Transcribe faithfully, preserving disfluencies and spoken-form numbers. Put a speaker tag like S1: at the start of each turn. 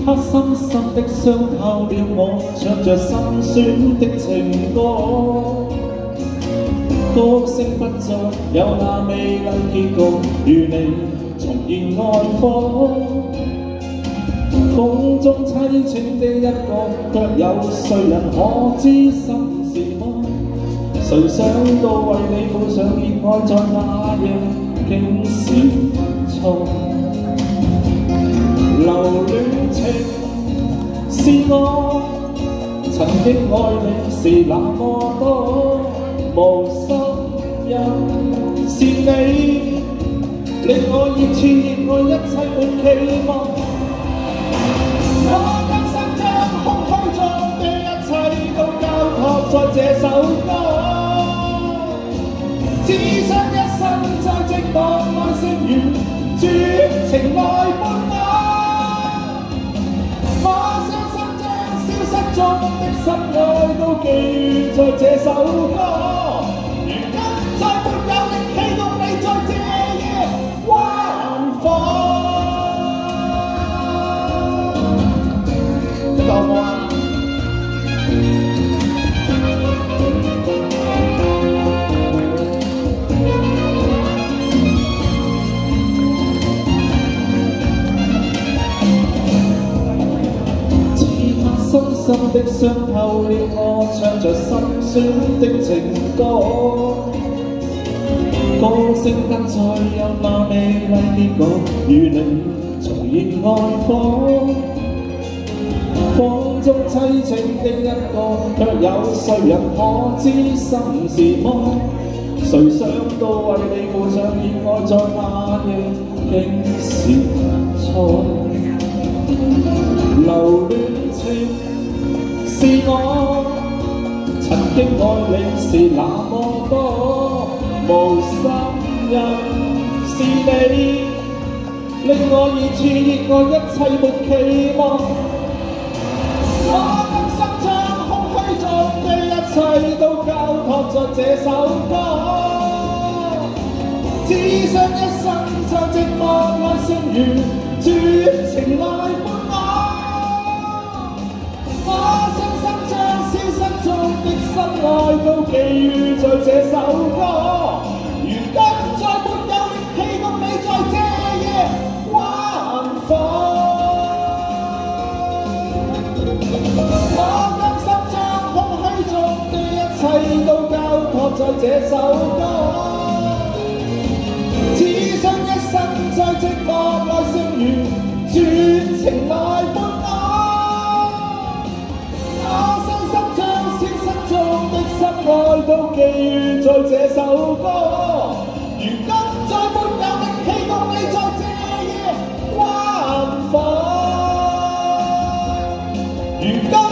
S1: 刻深深的傷透了我，唱着心酸的情歌。歌聲不再有那美麗結局，與你重現愛火。風中凄清的一個，卻有誰人可知心是麼？誰想到為你付上熱愛，在那夜竟是錯。留戀情是我，曾經愛你是那麼多，無心人是你，令我熱熾熱愛，一切沒期望。我甘心將空虛中的一切都交託在這首歌，只想一生在寂寞內剩餘，絕情來伴我。我傷心將消失中的心愛都記在這首歌，如今再沒有力氣共你在這夜玩火。夠冇啊？深深的傷透了我，唱着心酸的情歌。歌聲不再有那美麗結局，與你重現愛火。風中凄清的一個，卻有誰人可知心是麼？誰想到為你付上熱愛，在那夜竟是錯。留戀情是我，曾經愛你是那麼多，無心人是你，令我熱熾熱愛，一切沒期望。我甘心將空虛中的一切都交託在這首歌，只想一生在寂寞內剩餘，絕情來伴我。我傷心將消失中的心愛都記在這首歌，如今再沒有力氣共你在這夜玩火。我甘心將空虛中的一切都交託在這首歌，只想一生在寂寞內剩餘，絕情來伴我。愛都記在這首歌，如今再沒有力氣共你在這夜玩火。如今